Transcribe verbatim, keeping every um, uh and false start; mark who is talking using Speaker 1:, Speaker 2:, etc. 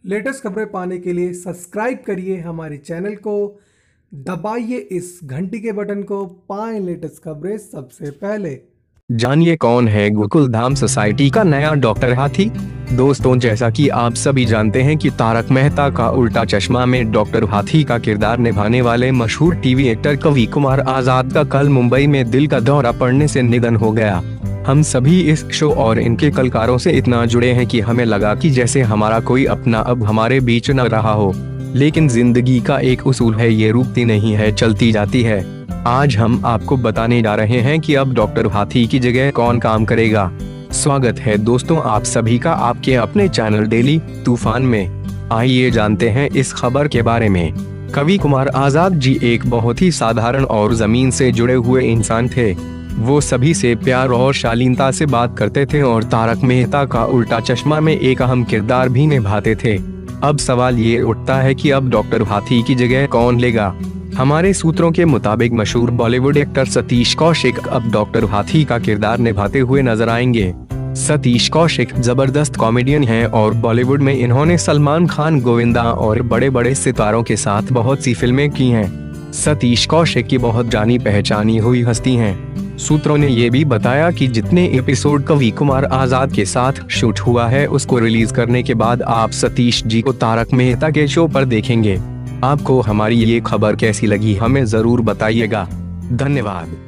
Speaker 1: Latest खबरें पाने के लिए सब्सक्राइब करिए हमारे चैनल को, दबाइए इस घंटी के बटन को, पाएं लेटेस्ट खबरें सबसे पहले।
Speaker 2: जानिए कौन है गोकुल धाम सोसाइटी का नया डॉक्टर हाथी। दोस्तों, जैसा कि आप सभी जानते हैं कि तारक मेहता का उल्टा चश्मा में डॉक्टर हाथी का किरदार निभाने वाले मशहूर टीवी एक्टर कवि कुमार आजाद का कल मुंबई में दिल का दौरा पड़ने से निधन हो गया। हम सभी इस शो और इनके कलाकारों से इतना जुड़े हैं कि हमें लगा कि जैसे हमारा कोई अपना अब हमारे बीच न रहा हो। लेकिन जिंदगी का एक उसूल है, ये रुकती नहीं है, चलती जाती है। आज हम आपको बताने जा रहे हैं कि अब डॉक्टर हाथी की जगह कौन काम करेगा। स्वागत है दोस्तों आप सभी का आपके अपने चैनल डेली तूफान में। आइए जानते हैं इस खबर के बारे में। कवि कुमार आजाद जी एक बहुत ही साधारण और जमीन से जुड़े हुए इंसान थे। वो सभी से प्यार और शालीनता से बात करते थे और तारक मेहता का उल्टा चश्मा में एक अहम किरदार भी निभाते थे। अब सवाल ये उठता है कि अब डॉक्टर हाथी की जगह कौन लेगा। हमारे सूत्रों के मुताबिक मशहूर बॉलीवुड एक्टर सतीश कौशिक अब डॉक्टर हाथी का किरदार निभाते हुए नजर आएंगे। सतीश कौशिक जबरदस्त कॉमेडियन हैं और बॉलीवुड में इन्होंने सलमान खान, गोविंदा और बड़े बड़े सितारों के साथ बहुत सी फिल्में की हैं। सतीश कौशिक की बहुत जानी पहचानी हुई हस्ती हैं। सूत्रों ने ये भी बताया कि जितने एपिसोड कवि कुमार आजाद के साथ शूट हुआ है उसको रिलीज करने के बाद आप सतीश जी को तारक मेहता के शो पर देखेंगे। आपको हमारी ये खबर कैसी लगी हमें जरूर बताइएगा। धन्यवाद।